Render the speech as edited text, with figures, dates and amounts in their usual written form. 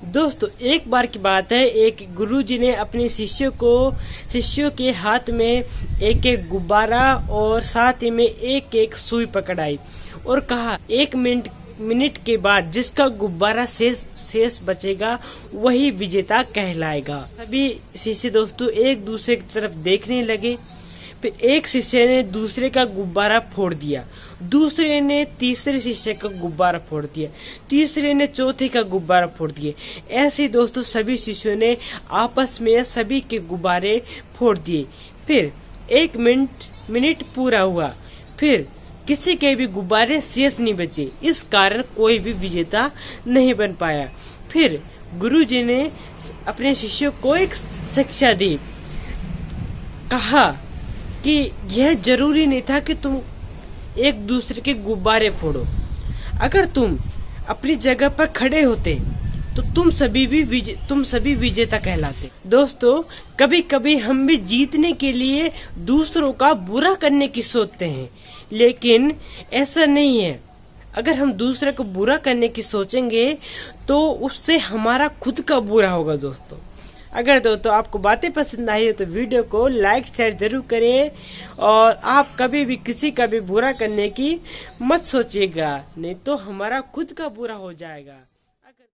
दोस्तों एक बार की बात है, एक गुरुजी ने अपने शिष्यों के हाथ में एक एक गुब्बारा और साथ ही में एक एक सुई पकड़ाई और कहा 1 मिनट के बाद जिसका गुब्बारा शेष बचेगा वही विजेता कहलाएगा। सभी शिष्य दोस्तों एक दूसरे की तरफ देखने लगे। फिर एक शिष्य ने दूसरे का गुब्बारा फोड़ दिया, दूसरे ने तीसरे शिष्य का गुब्बारा फोड़ दिया, तीसरे ने चौथे का गुब्बारा फोड़ दिया। ऐसे दोस्तों सभी शिष्यों ने आपस में सभी के गुब्बारे फोड़ दिए। फिर 1 मिनट पूरा हुआ, फिर किसी के भी गुब्बारे शेष नहीं बचे, इस कारण कोई भी विजेता नहीं बन पाया। फिर गुरुजी ने अपने शिष्यों को एक शिक्षा दी, कहा कि यह जरूरी नहीं था कि तुम एक दूसरे के गुब्बारे फोड़ो। अगर तुम अपनी जगह पर खड़े होते तो तुम सभी विजेता कहलाते। दोस्तों कभी कभी हम भी जीतने के लिए दूसरों का बुरा करने की सोचते हैं, लेकिन ऐसा नहीं है। अगर हम दूसरे को बुरा करने की सोचेंगे तो उससे हमारा खुद का बुरा होगा। दोस्तों अगर दोस्तों आपको बातें पसंद आई हो तो वीडियो को लाइक शेयर जरूर करें और आप कभी भी किसी का भी बुरा करने की मत सोचिएगा, नहीं तो हमारा खुद का बुरा हो जाएगा।